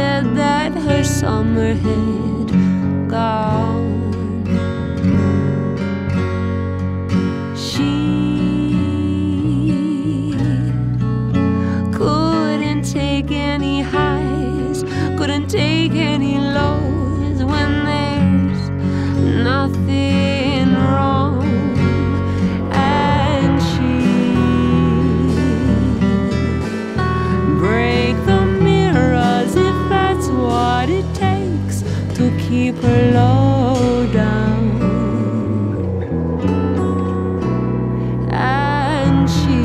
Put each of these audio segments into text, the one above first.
said that her summer had gone. She couldn't take any highs, couldn't take any lows when there's nothing wrong. And she break the mirrors if that's what it takes to keep her low down. And she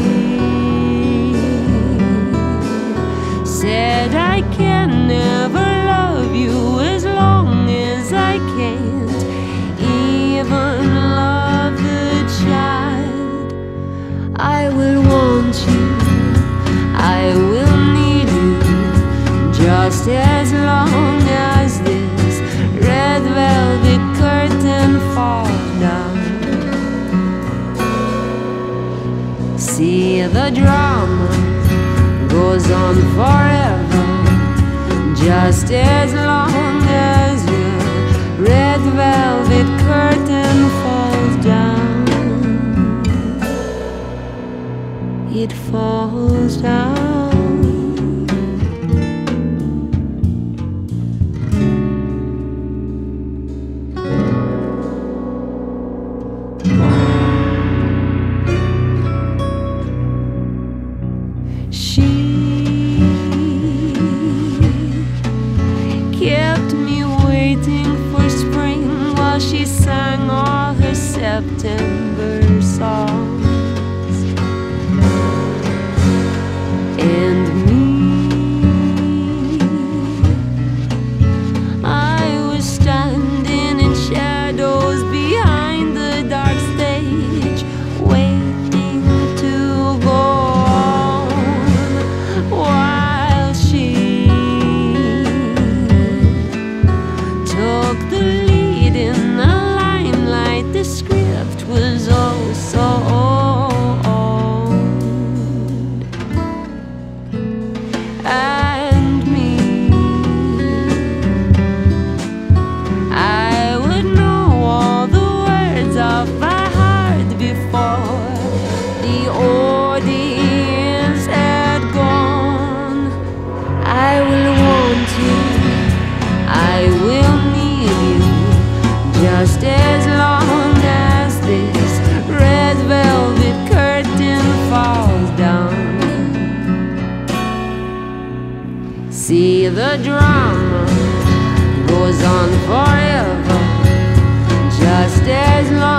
said, I can never love you as long as I can't even love the child. I will want you, I will need you, just as long as this red velvet curtain falls down. See, the drama goes on forever, just as long as your red velvet curtain falls down. It falls down. She kept me waiting for spring while she sang all her September songs. And me, I was standing in shadows behind the dark stage, waiting to go on while she took the lead in the limelight. The script was oh so old. And me, I would know all the words of my heart before the audience had gone. I will want you, I will need you, just as long as this red velvet curtain falls down. See, the drama goes on forever, just as long